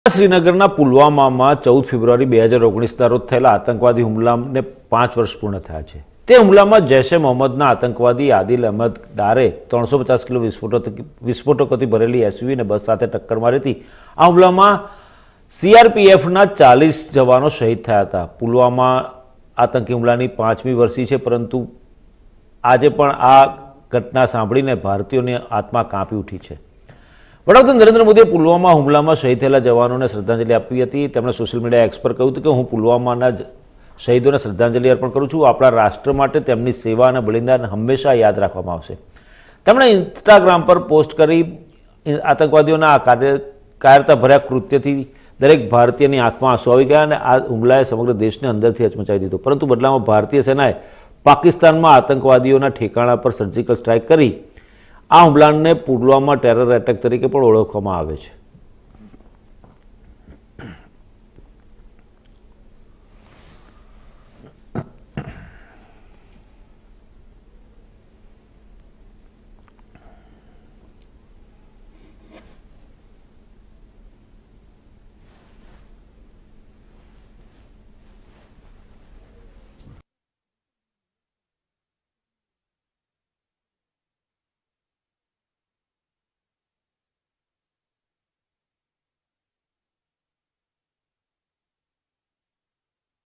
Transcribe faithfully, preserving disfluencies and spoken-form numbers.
શ્રીનગરના પુલવામામાં ચૌદ ફેબ્રુઆરી બે હજાર ઓગણીસના રોજ થયેલા આતંકવાદી હુમલાને પાંચ વર્ષ પૂર્ણ થયા છે। તે હુમલામાં જૈશ એ મોહમ્મદના આતંકવાદી આદિલ અહમદ ડારે ત્રણસો પચાસ કિલો વિસ્ફોટક વિસ્ફોટકોથી ભરેલી એસયુવીને બસ સાથે ટક્કર મારી હતી। આ હુમલામાં સીઆરપીએફના ચાલીસ જવાનો શહીદ થયા હતા। પુલવામા આતંકી હુમલાની પાંચમી વર્ષી છે, પરંતુ આજે પણ આ ઘટના સાંભળીને ભારતીયોની આત્મા કાંપી ઉઠી છે। વડાપ્રધાન નરેન્દ્ર મોદીએ પુલવામા હુમલામાં શહીદ થયેલા જવાનોને શ્રદ્ધાંજલિ આપી હતી। તેમણે સોશિયલ મીડિયા એક્સ પર કહ્યું હતું કે હું પુલવામાના શહીદોને શ્રદ્ધાંજલિ અર્પણ કરું છું। આપણા રાષ્ટ્ર માટે તેમની સેવા અને બલિદાન હંમેશા યાદ રાખવામાં આવશે। તેમણે ઇન્સ્ટાગ્રામ પર પોસ્ટ કરી આતંકવાદીઓના આ કાર્ય કાયરતાભર્યા કૃત્યથી દરેક ભારતીયની આંખમાં આંસુ આવી ગયા અને આ હુમલાએ સમગ્ર દેશને અંદરથી હચમચાવી દીધો, પરંતુ બદલામાં ભારતીય સેનાએ પાકિસ્તાનમાં આતંકવાદીઓના ઠેકાણા પર સર્જિકલ સ્ટ્રાઇક કરી આ હુમલાને પુલવામા ટેરર એટેક તરીકે પણ ઓળખવામાં આવે છે।